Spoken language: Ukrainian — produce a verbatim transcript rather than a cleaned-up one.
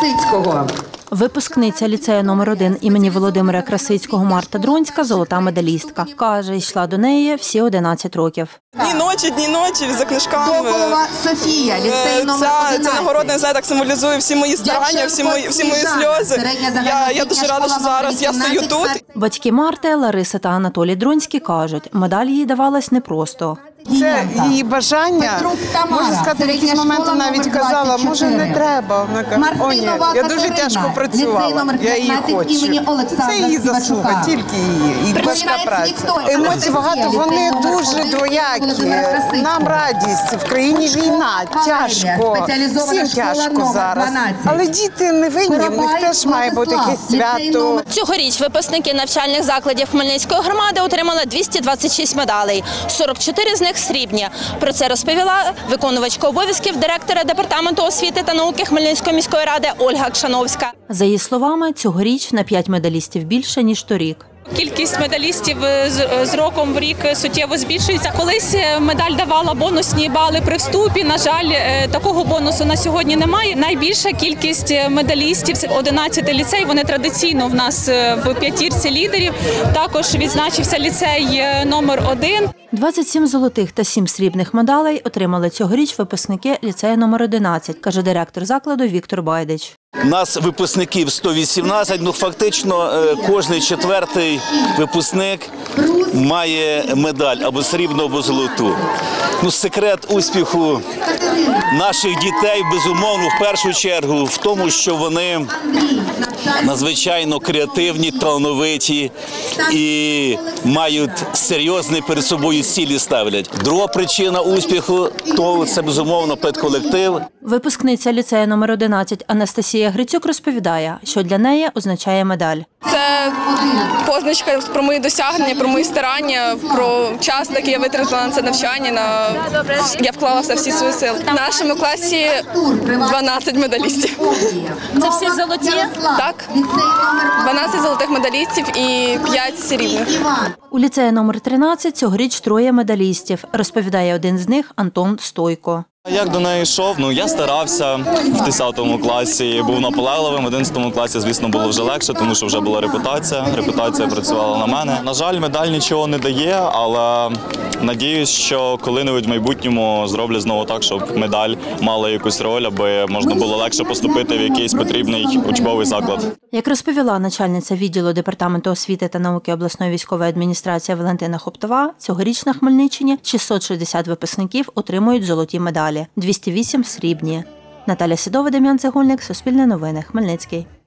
Красицького. Випускниця ліцею номер один імені Володимира Красицького Марта Дронська – золота медалістка. Каже, йшла до неї всі одинадцять років. Дні ночі, дні ночі, за книжками. Дополова Софія, ліцей номер одинадцять. Ця нагородний знак так символізує всі мої старання, всі мої, всі мої сльози. Я, я дуже рада, що зараз я стою тут. Батьки Марти, Лариса та Анатолій Дронські кажуть, медаль їй давалась непросто. Це її бажання, можу сказати, в якісь моменти навіть казала, може не треба. Вона каже, о ні, я дуже тяжко працювала, я її хочу. Це її заслуга, тільки її, і важка праця. Емоцій багато, вони дуже двоякі. Нам радість, в країні війна, тяжко, всім тяжко зараз. Але діти не винні, в них теж має бути якесь свято. Цьогоріч випускники навчальних закладів Хмельницької громади отримали двісті двадцять шість медалей, сорок чотири з них срібні. Про це розповіла виконувачка обов'язків директора департаменту освіти та науки Хмельницької міської ради Ольга Кшановська. За її словами, цьогоріч на п'ять медалістів більше, ніж торік. Кількість медалістів з роком в рік суттєво збільшується. Колись медаль давала бонусні бали при вступі. На жаль, такого бонусу на сьогодні немає. Найбільша кількість медалістів – одинадцятий ліцей. Вони традиційно в нас в п'ятірці лідерів. Також відзначився ліцей номер один. двадцять сім золотих та сім срібних медалей отримали цьогоріч випускники ліцею номер одинадцять, каже директор закладу Віктор Байдич. У нас випускників сто вісімнадцять, ну фактично кожний четвертий випускник має медаль або срібну, або золоту. Ну, секрет успіху наших дітей, безумовно, в першу чергу в тому, що вони надзвичайно креативні, талановиті і мають серйозні перед собою цілі ставлять. Друга причина успіху – то це, безумовно, педколектив. Випускниця ліцею номер одинадцять Анастасія Грицюк розповідає, що для неї означає медаль. Це позначка про мої досягнення, про мої старання, про час, який я витратила на це навчання. На... Я вклала все всі свої сили. В нашому класі дванадцять медалістів. Це всі золоті? Так. дванадцять золотих медалістів і п'ять срібних. У ліцеї номер тринадцять цьогоріч троє медалістів, розповідає один з них Антон Стойко. Як до неї йшов? Ну, я старався в десятому класі, був наполегливим, в одинадцятому класі, звісно, було вже легше, тому що вже була репутація, репутація працювала на мене. На жаль, медаль нічого не дає, але надіюсь, що коли-небудь в майбутньому зроблю знову так, щоб медаль мала якусь роль, аби можна було легше поступити в якийсь потрібний учбовий заклад. Як розповіла начальниця відділу департаменту освіти та науки обласної військової адміністрації Валентина Хоптова, цьогоріч на Хмельниччині шістсот шістдесят випускників отримують золоті медалі, двісті вісім – срібні. Наталя Сідова, Дем'ян Цегольник, Суспільне новини, Хмельницький.